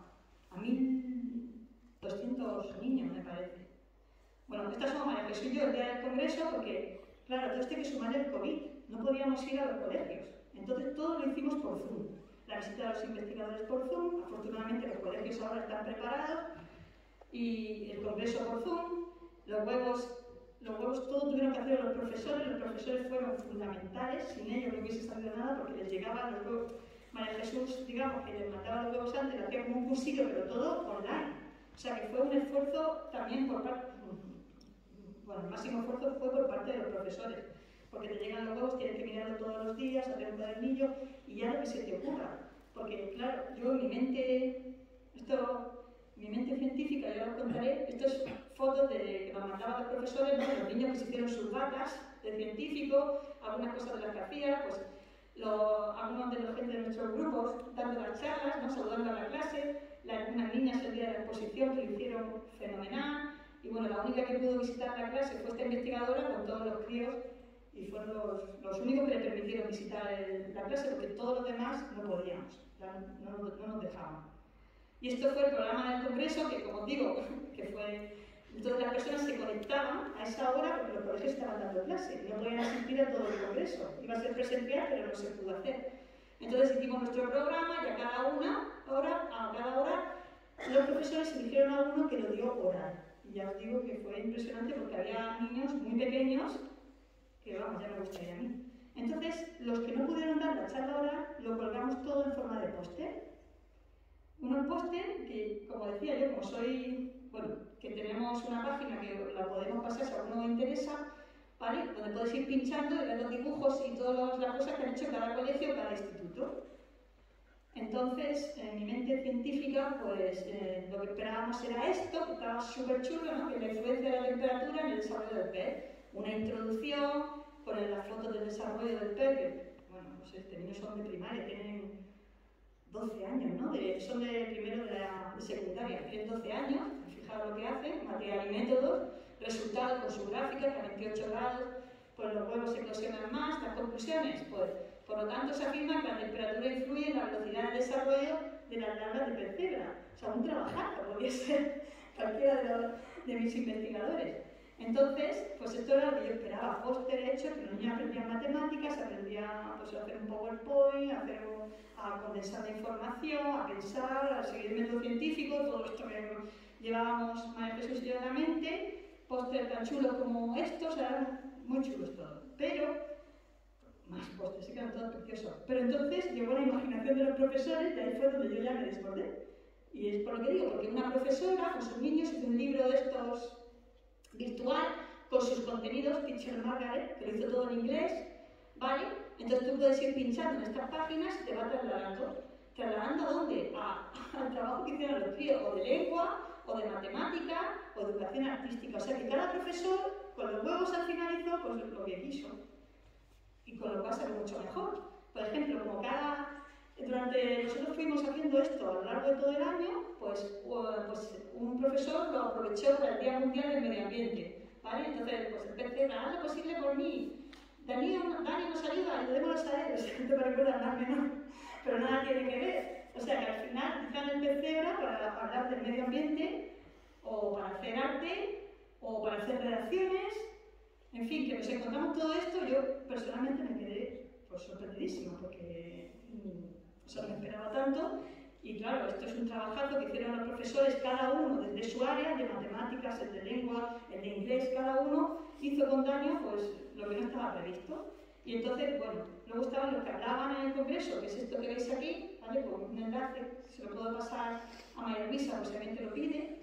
1.200 niños, me parece. Bueno, estas son María Jesús y yo el día del congreso porque, claro, todo esto hay que sumar el COVID, no podíamos ir a los colegios, entonces todo lo hicimos por Zoom. La visita a los investigadores por Zoom, afortunadamente los colegios ahora están preparados y el congreso por Zoom, los huevos todo tuvieron que hacer los profesores fueron fundamentales, sin ellos no hubiese salido nada porque les llegaban los huevos. María Jesús, digamos, que les mandaba los huevos antes, le hacía como un cursillo, pero todo online. O sea que fue un esfuerzo también por parte, bueno, el máximo esfuerzo fue por parte de los profesores, porque te llegan los huevos, tienes que mirarlo todos los días, hacer un cuadernillo y ya lo que se te ocurra. Porque, claro, yo mi mente científica, ya os contaré, esto es fotos que nos mandaban los profesores, ¿no? Los niños que se hicieron sus batas de científico, algunas cosas de las que hacía, pues algunos de los gente de nuestros grupos dando las charlas, ¿no? Saludando a la clase, unas niñas el día de la exposición que lo hicieron fenomenal, y bueno, la única que pudo visitar la clase fue esta investigadora con todos los críos, y fueron los únicos que le permitieron visitar la clase, porque todos los demás no podíamos, no nos dejaban. Y esto fue el programa del congreso, que como os digo, que fue... Entonces las personas se conectaban a esa hora porque los colegios estaban dando clase, no podían asistir a todo el congreso. Iba a ser presencial, pero no se pudo hacer. Entonces hicimos nuestro programa y a cada hora, los profesores eligieron a uno que lo dio oral. Y ya os digo que fue impresionante porque había niños muy pequeños que, vamos, ya me gustaría a mí. Entonces, los que no pudieron dar la charla oral, lo colgamos todo en forma de póster. Unos póster que, como decía yo, como soy... Bueno, que tenemos una página que la podemos pasar si a alguno le interesa, ¿vale? Donde podéis ir pinchando y ver los dibujos y todas las cosas que han hecho cada colegio, cada instituto. Entonces, en mi mente científica, pues lo que esperábamos era esto, que estaba súper chulo, ¿no? Que la influencia de la temperatura en el desarrollo del pez. Una introducción con las fotos del desarrollo del pez, que, bueno, no sé, este niños son de primaria, tienen 12 años, ¿no? Son de primero de secundaria, tienen 12 años. Fijaros lo que hacen, material y métodos, resultados con su gráfica, que a 28 grados, pues los huevos eclosionan más. Las conclusiones, pues, por lo tanto se afirma que la temperatura influye en la velocidad de desarrollo de las larvas de pez cebra. O sea, un trabajazo, podría ser cualquiera de mis investigadores. Entonces, pues esto era lo que yo esperaba, póster hecho, que los niños aprendían matemáticas, aprendían pues, a hacer un PowerPoint, a condensar la información, a pensar, a seguir el método científico, todo esto que llevábamos María Jesús y yo en la mente, póster tan chulos como estos, eran muy chulos todos, pero más pósters, sí que eran todos preciosos. Pero entonces llegó la imaginación de los profesores y ahí fue donde yo ya me desbordé. Y es por lo que digo, porque una profesora con sus niños hizo un libro de estos virtual con sus contenidos, Teacher Margaret, que lo hizo todo en inglés, ¿vale? Entonces tú puedes ir pinchando en estas páginas y te va trasladando. ¿Trasladando a dónde? Al trabajo que hicieron los críos, o de lengua, o de matemática, o de educación artística. O sea que cada profesor, con los huevos al final hizo pues, lo que quiso. Y con lo cual salió mucho mejor. Por ejemplo, como nosotros fuimos haciendo esto a lo largo de todo el año, pues un profesor lo aprovechó para el Día Mundial del Medio Ambiente, ¿vale? Entonces, pues empecé a hacer lo posible por mí. Dani nos ayuda, ayudémonos a él, o sea, no te recuerdas nada menos, pero nada tiene que ver. O sea que al final utilizan el pez cebra para hablar del medio ambiente, o para hacer arte, o para hacer redacciones, en fin, que nos encontramos todo esto. Yo personalmente me quedé pues, sorprendidísima, porque no me esperaba tanto. Y claro, esto es un trabajazo que hicieron los profesores, cada uno desde su área, de matemáticas, el de lengua, el de inglés, cada uno hizo con Dani pues, lo que no estaba previsto. Y entonces, bueno, luego estaban los que hablaban en el congreso, que es esto que veis aquí, ¿vale? Con un enlace, se lo puedo pasar a María Luisa, pues si alguien te lo pide.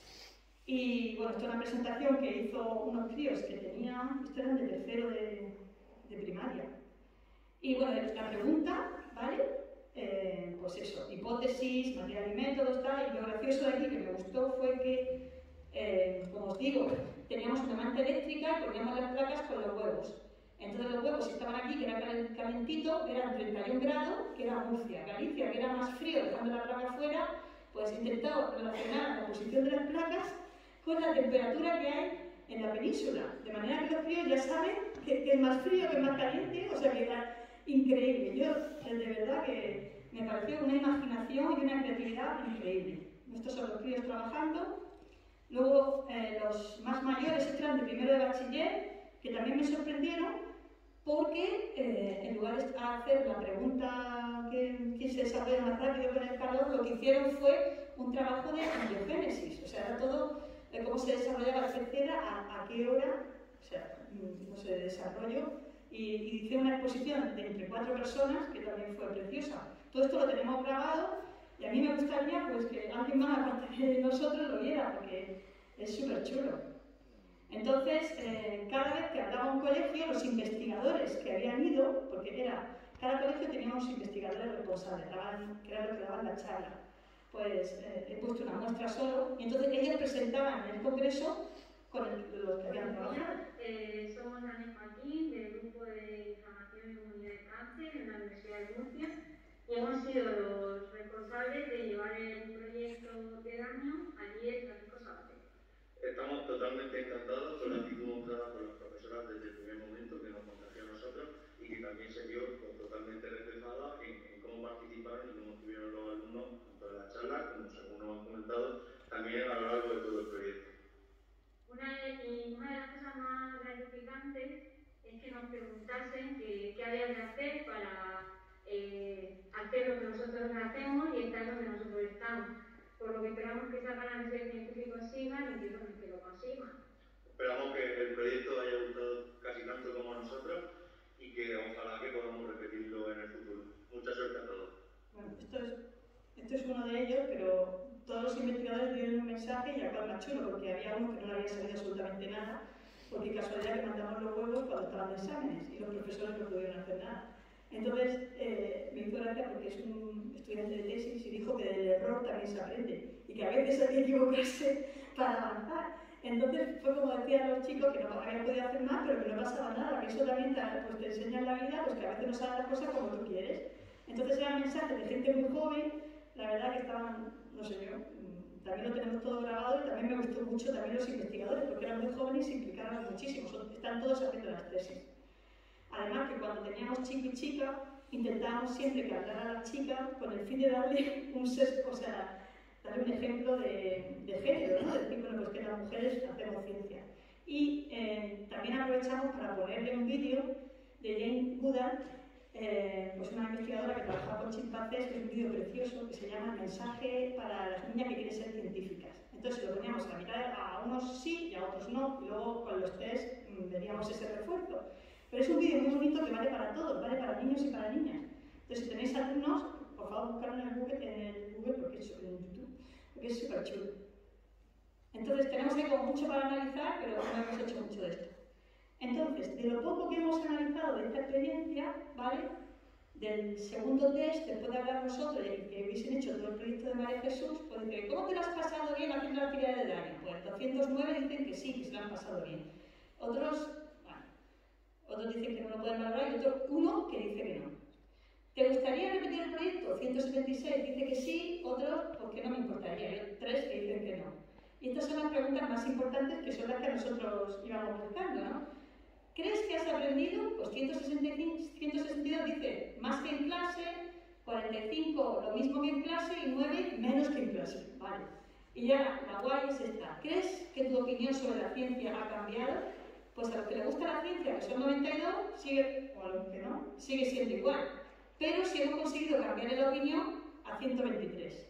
Y bueno, esto es una presentación que hizo unos críos que tenían, esto eran de tercero de primaria. Y bueno, la pregunta, ¿vale? Pues eso, hipótesis, material y métodos, tal. Y lo gracioso de aquí que me gustó fue que, como os digo, teníamos una manta eléctrica y poníamos las placas con los huevos. Entonces los huevos estaban aquí, que era calentito, eran 31 grados, que era Murcia. Galicia, que era más frío, dejando la placa afuera, pues intentado relacionar la posición de las placas con la temperatura que hay en la península. De manera que los críos ya saben que es más frío, que es más caliente, o sea que era increíble. Yo, de verdad, que me pareció una imaginación y una creatividad increíble. Estos son los críos trabajando. Luego, los más mayores entran de primero de bachiller, que también me sorprendieron, porque en lugar de hacer la pregunta ¿quién se desarrolla más rápido con el calor?, lo que hicieron fue un trabajo de embriogénesis. O sea, era todo cómo se desarrollaba la pez cebra, a qué hora, o sea, no se desarrolló. Y hice una exposición de entre 4 personas, que también fue preciosa. Todo esto lo tenemos grabado y a mí me gustaría pues, que alguien más, aparte de nosotros, lo viera, porque es súper chulo. Entonces, cada vez que hablaba un colegio, los investigadores que habían ido, porque cada colegio tenía unos investigadores responsables, que eran los que daban la charla, pues he puesto una muestra solo, y entonces ellos presentaban en el congreso con los que habían trabajado. Somos Ana Joaquín, del Grupo de Inflamación y Inmunidad de Cáncer en la Universidad de Murcia, y hemos sido los responsables de llevar el proyecto esperamos que esas ganas de ser científicos sigan y que lo consigan. Esperamos que el proyecto haya gustado casi tanto como a nosotros y que ojalá que podamos repetirlo en el futuro. Mucha suerte a todos. Bueno, esto es uno de ellos, pero todos los investigadores dieron un mensaje y acá más chulo, porque había uno que no le había salido absolutamente nada, porque casualidad que mandamos los huevos cuando estaban de exámenes y los profesores no pudieron hacer nada. Entonces, me hizo gracia porque es un estudiante de tesis y dijo que del error también se aprende y que a veces hay que equivocarse para avanzar. Entonces fue como decían los chicos que no habían podido hacer más, pero que no pasaba nada, que eso también te enseña en la vida, pues que a veces no sabes las cosas como tú quieres. Entonces eran mensajes de gente muy joven, la verdad que estaban, no sé yo, también lo tenemos todo grabado y también me gustó mucho también los investigadores, porque eran muy jóvenes y se implicaron muchísimo, están todos haciendo las tesis. Además que cuando teníamos chico y chica, intentábamos siempre que hablara a la chica con el fin de darle un sesgo, o sea, darle un ejemplo de género, ¿no? Decir, bueno, pues que las mujeres hacemos ciencia. Y también aprovechamos para ponerle un vídeo de Jane Goodall, pues una investigadora que trabaja con chimpancés, que es un vídeo precioso que se llama Mensaje para las niñas que quieren ser científicas. Entonces lo poníamos a mirar, a unos sí y a otros no, y luego con los test veríamos ese refuerzo. Pero es un vídeo muy bonito que vale para todos, vale para niños y para niñas. Entonces si tenéis alumnos, por favor buscarlo en el Google porque es en YouTube, porque es súper chulo. Entonces tenemos ahí como mucho para analizar, pero no hemos hecho mucho de esto. Entonces, de lo poco que hemos analizado de esta experiencia, ¿vale? Del segundo test, después de hablar nosotros y que hubiesen hecho todo el proyecto de María Jesús, pues dicen, ¿cómo te lo has pasado bien haciendo la actividad de Dani? Pues 209 dicen que sí, que se lo han pasado bien. Otros dicen que no lo pueden valorar y uno que dice que no. ¿Te gustaría repetir el proyecto? 176 dice que sí, otros porque no me importaría, y 3 que dicen que no. Y estas son las preguntas más importantes que son las que nosotros íbamos buscando, ¿no? ¿Crees que has aprendido? Pues 162 dice más que en clase, 45 lo mismo que en clase y 9 menos que en clase. Vale. Y ya la guay es esta. ¿Crees que tu opinión sobre la ciencia ha cambiado? Pues a los que le gusta la ciencia, que son 92, sigue, o a los que no, sigue siendo igual. Pero si hemos conseguido cambiar la opinión a 123.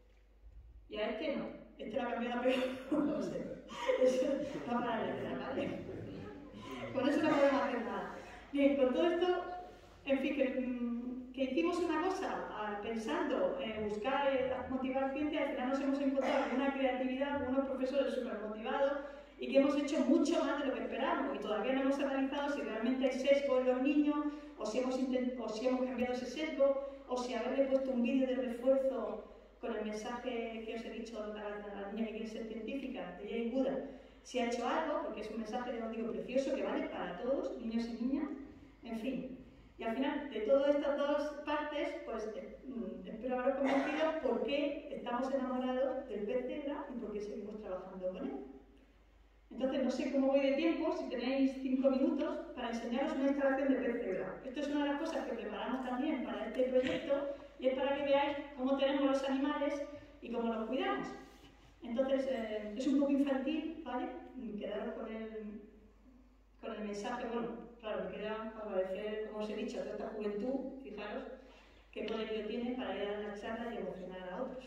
Y a este no. Este la ha cambiado a peor. No sé. Eso va para la letra, ¿vale? Con eso no podemos hacer nada. Bien, con todo esto, en fin, que hicimos una cosa pensando en buscar motivar ciencia, al final nos hemos encontrado con una creatividad, con unos profesores súper motivados y que hemos hecho mucho más de lo que esperábamos y todavía no hemos analizado si realmente hay sesgo en los niños o si hemos cambiado ese sesgo o si haberle puesto un vídeo de refuerzo con el mensaje que os he dicho a la niña que quiere ser científica, de Jane Goodall, si ha hecho algo, porque es un mensaje, ya os digo, precioso, que vale para todos, niños y niñas, en fin. Y al final, de todas estas dos partes, pues espero haber convencido por qué estamos enamorados del pez cebra y por qué seguimos trabajando con él. Entonces, no sé cómo voy de tiempo, si tenéis 5 minutos, para enseñaros una instalación de pez cebra. Esto es una de las cosas que preparamos también para este proyecto y es para que veáis cómo tenemos los animales y cómo los cuidamos. Entonces, es un poco infantil, ¿vale? Quedaros con el mensaje, bueno, claro, me queda agradecer, como os he dicho, a toda esta juventud, fijaros, qué poder tiene para ir a las charlas y emocionar a otros.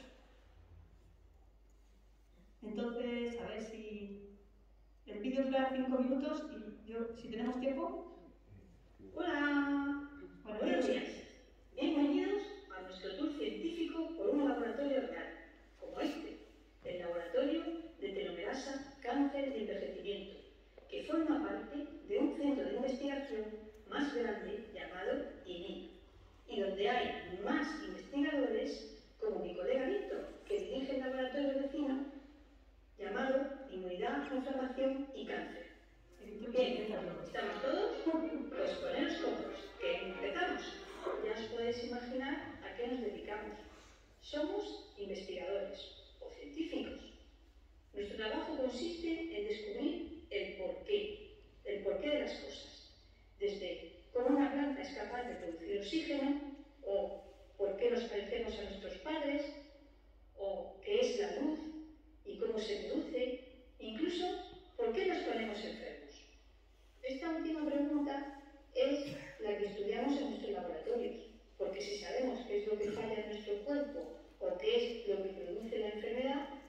Entonces, a ver si el vídeo dura 5 minutos y yo, si tenemos tiempo. Hola, buenos días. Bienvenidos a nuestro tour científico por un laboratorio real, como este, el Laboratorio de Telomerasa, Cáncer y Envejecimiento, que forma parte de un centro de investigación más grande llamado INI, y donde hay más investigadores como mi colega Víctor, que dirige el laboratorio vecino llamado Inmunidad, Inflamación y Cáncer. Bien, ¿estamos todos? Pues poneros cómodos, que empezamos. Ya os podéis imaginar a qué nos dedicamos. Somos investigadores o científicos. Nuestro trabajo consiste en descubrir el porqué de las cosas. Desde cómo una planta es capaz de producir oxígeno, o por qué nos parecemos a nuestros padres, o qué es la luz y cómo se produce, incluso por qué nos ponemos enfermos. Esta última pregunta es la que estudiamos en nuestros laboratorios, porque si sabemos qué es lo que falla en nuestro cuerpo o qué es lo que produce la enfermedad,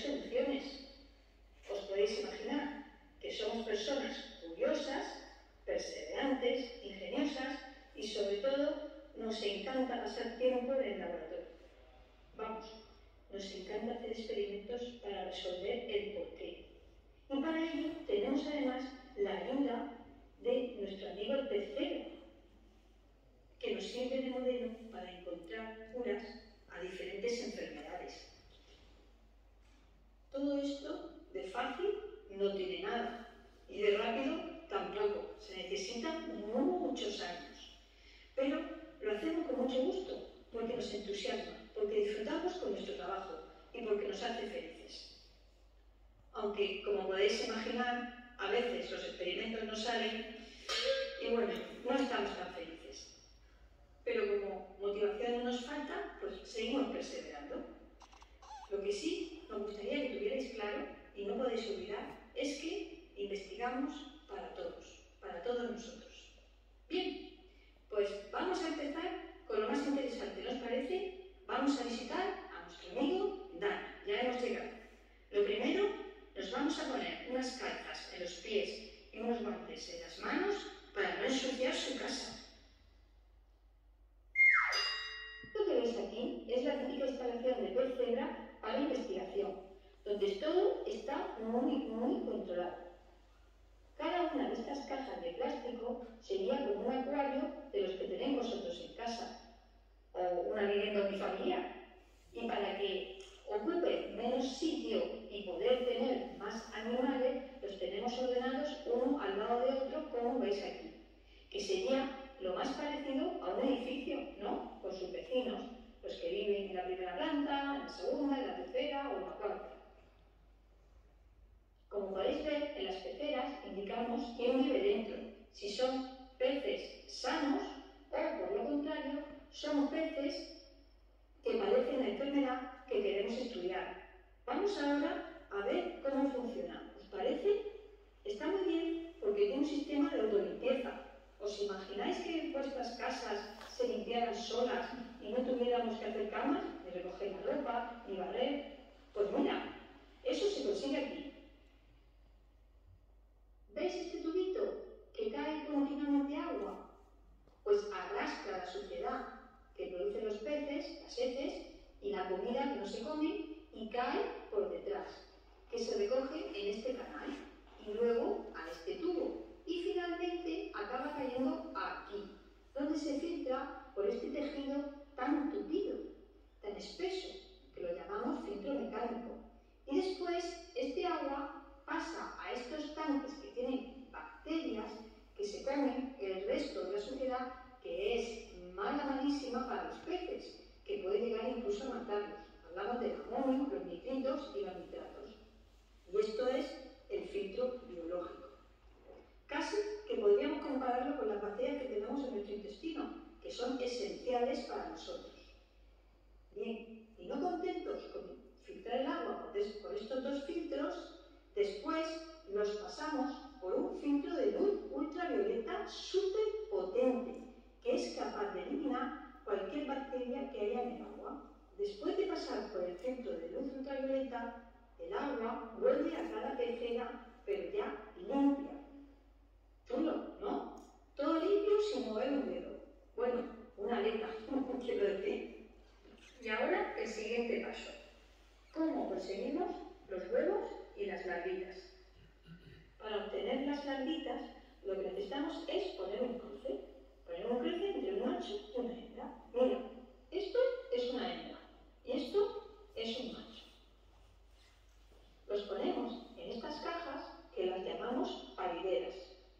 soluciones. Os podéis imaginar que somos personas curiosas, perseverantes, ingeniosas y sobre todo nos encanta pasar tiempo en el laboratorio. Vamos, nos encanta hacer experimentos para resolver el porqué. Y para ello tenemos además la ayuda de nuestro amigo el pecero, que nos sirve de modelo para encontrar curas a diferentes enfermedades. Todo esto de fácil no tiene nada y de rápido tampoco. Se necesitan muchos años. Pero lo hacemos con mucho gusto, porque nos entusiasma, porque disfrutamos con nuestro trabajo y porque nos hace felices. Aunque, como podéis imaginar, a veces los experimentos no salen y bueno, no estamos tan felices. Pero como motivación no nos falta, pues seguimos perseverando. Lo que sí nos gustaría que tuvierais claro, y no podéis olvidar, es que investigamos para todos nosotros. Bien, pues vamos a empezar con lo más interesante, ¿no os parece? Vamos a visitar a nuestro amigo Dani, ya hemos llegado. Lo primero, nos vamos a poner unas calzas en los pies y unos guantes en las manos para no ensuciar su casa. Lo que veis aquí es la típica instalación de pez cebra para investigación, donde todo está muy controlado. Cada una de estas cajas de plástico sería como un acuario de los que tenéis vosotros en casa, o una vivienda unifamiliar. Y para que ocupe menos sitio y poder tener más animales, los tenemos ordenados uno al lado de otro, como veis aquí, que sería lo más parecido a un edificio, ¿no? Con sus vecinos, los que viven en la primera planta, en la segunda, en la tercera o en la cuarta. Como podéis ver, en las peceras indicamos quién vive dentro, si son peces sanos o, por lo contrario, son peces que padecen la enfermedad que queremos estudiar. Vamos ahora a ver cómo funciona. ¿Os parece? Está muy bien porque tiene un sistema de autolimpieza. ¿Os imagináis que en vuestras casas se limpiaran solas y no tuviéramos que hacer camas, ni recoger la ropa, ni barrer? Pues mira, eso se consigue aquí. ¿Veis este tubito que cae continuamente agua? Pues arrastra la suciedad que producen los peces, las heces y la comida que no se come y cae por detrás, que se recoge en este canal y luego a este tubo y finalmente acaba cayendo aquí, donde se filtra por este tejido tan tupido, tan espeso, que lo llamamos filtro mecánico. Y después este agua pasa a estos tanques que tienen bacterias que se comen el resto de la suciedad, que es malísima para los peces, que puede llegar incluso a matarlos. Hablamos del amonio, los nitritos y los nitratos. Y esto es el filtro biológico. Casi que podríamos compararlo con las bacterias que tenemos en nuestro intestino, que son esenciales para nosotros. Bien, y no contentos con filtrar el agua por estos dos filtros, después los pasamos por un filtro de luz ultravioleta súper potente, que es capaz de eliminar cualquier bacteria que haya en el agua. Después de pasar por el filtro de luz ultravioleta, el agua vuelve a cada pecera, pero ya limpia. Chulo, ¿no? Todo limpio sin mover un dedo. Bueno, una aleta, quiero decir. Y ahora el siguiente paso. ¿Cómo conseguimos los huevos y las larvitas? Para obtener las larvitas, lo que necesitamos es poner un cruce. Poner un cruce entre un macho y una hembra. Mira, esto es una hembra y esto es un macho. Los ponemos en estas cajas que las llamamos parideras.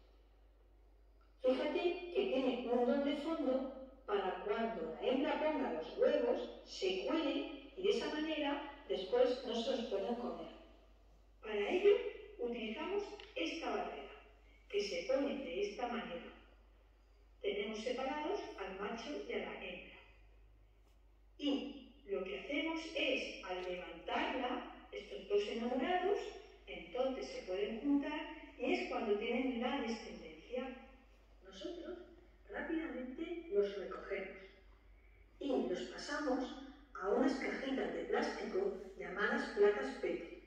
Fíjate que tiene un doble fondo para cuando la hembra ponga los huevos, se cuelen y de esa manera después no se los pueden comer. Para ello utilizamos esta barrera, que se pone de esta manera. Tenemos separados al macho y a la hembra. Y lo que hacemos es, al levantarla, estos dos enamorados, entonces se pueden juntar y es cuando tienen la descendencia. Nosotros rápidamente los recogemos y los pasamos a unas cajitas de plástico llamadas placas Petri.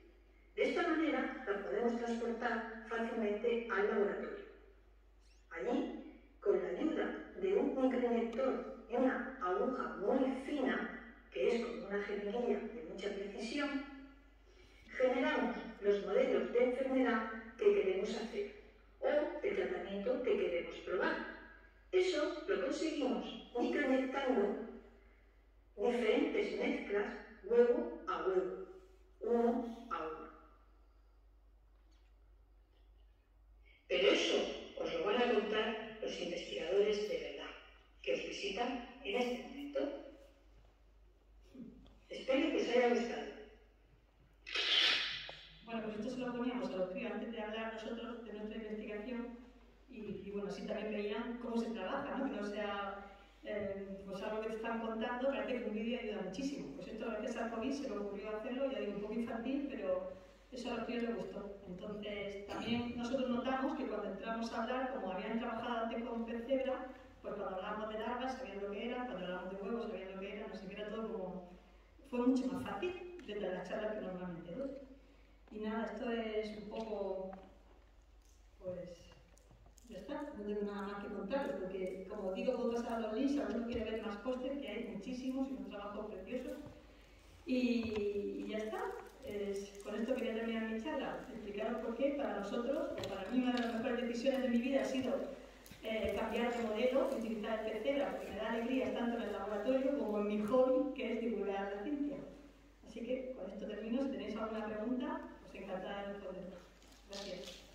De esta manera la podemos transportar fácilmente al laboratorio. Allí, con la ayuda de un microinyector y una aguja muy fina, que es como una jeringuilla de mucha precisión, generamos los modelos de enfermedad que queremos hacer o el tratamiento que queremos probar. Eso lo conseguimos microinyectando diferentes mezclas huevo a huevo, uno a uno. Pero eso os lo van a contar los investigadores de verdad, que os visitan en este momento. Espero que os haya gustado. Bueno, pues esto se lo poníamos a los críos antes de hablar nosotros de nuestra investigación y bueno, así también veían cómo se trabaja, ¿no? Que no sea pues algo que te están contando, parece que un vídeo ayuda muchísimo. Pues esto gracias al COVID se le ocurrió hacerlo, ya digo, un poco infantil, pero eso a los críos les gustó. Entonces, también nosotros notamos que cuando entramos a hablar, como habían trabajado antes con Percebra, pues cuando hablábamos de larvas sabían lo que era, cuando hablábamos de huevos sabían lo que era, no sé, que era todo como... Fue mucho más fácil desde las charlas que normalmente doy. Y nada, esto es un poco, pues, ya está, no tengo nada más que contaros, porque como digo, puedo pasar a los links, si alguno quiere ver más póster, que hay muchísimos y un trabajo precioso. Y ya está, con esto quería terminar mi charla, explicaros por qué para nosotros, o para mí una de las mejores decisiones de mi vida ha sido cambiar de modelo, utilizar el Percebra, porque me da alegría tanto en el laboratorio como en mi hobby, que es divulgar la ciencia. Así que con esto termino. Si tenéis alguna pregunta, os encantaré de responder. Gracias.